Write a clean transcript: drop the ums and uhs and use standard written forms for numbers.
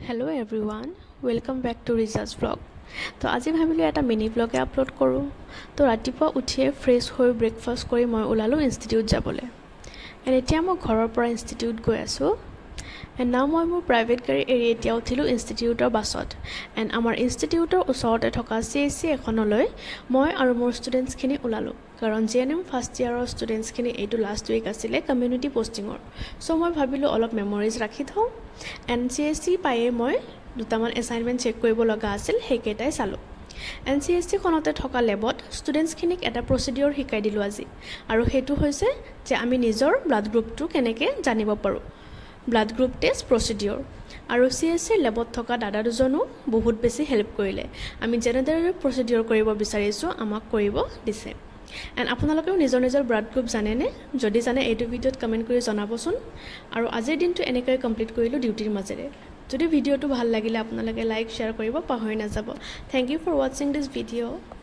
Hello everyone, welcome back to Riza's vlog. तो आज भाविलो এটা मिनी ब्लॉग আপলোড কৰো তো ৰাতিপুৱা উঠিয়ে ফ্ৰেছ হৈ ব্ৰেকফাষ্ট কৰি মই ওলালো ইনষ্টিটিউট যাবলৈ এণ্ড এতিয়া মই ঘৰৰ পৰা ইনষ্টিটিউট গৈ আছো এণ্ড নাও মই মোৰ প্ৰাইভেট গাড়ী এৰি এতিয়া উঠিলো ইনষ্টিটিউটৰ বাছত এণ্ড আমাৰ ইনষ্টিটিউটৰ ওচৰতে থকা CSC এখনলৈ মই আৰু মোৰ ষ্টুডেণ্টছখিনি ওলালো কাৰণ JNM ফাৰ্ষ্ট ইয়াৰৰ ষ্টুডেণ্টছখিনি এইটো লাষ্ট উইক আছিলে কমিউনিটি পোষ্টিঙৰ সো মই ভাবিলো অলপ মেমৰিজ ৰাখি থওঁ এণ্ড CSC পায়ে মই দুটামান এছাইনমেণ্ট চেক কৰিব লগা আছিল হেকেটাই চালো NCSC খনতে থকা ল্যাবত ষ্টুডেণ্টছখিনিক এটা প্ৰচিডিউৰ শিকাই দিলো আজি আৰু হেতু হৈছে যে আমি নিজৰ ব্লাড গ্ৰুপটো কেনেকৈ জানিব পাৰো ব্লাড গ্ৰুপ টেষ্ট প্ৰচিডিউৰ আৰু CSC ল্যাবত থকা দাদা দুজনো বহুত বেছি হেল্প কৰিলে আমি জেনেৰেল প্ৰচিডিউৰ কৰিব বিচাৰিছো আমাক কৰিব দিছে এণ্ড আপোনালোকেও নিজৰ ব্লাড গ্ৰুপ জানেনে যদি জানে এইটো ভিডিঅ'ত কমেন্ট কৰি জনাবচোন আৰু আজিৰ দিনটো এনেকৈ কমপ্লিট কৰিলো ডিউটিৰ মাজেৰে যদি ভিডিঅ'টো ভাল লাগিলে আপোনালোকে লাইক শেয়াৰ কৰিব পাহৰি নাযাব thank you for watching this video'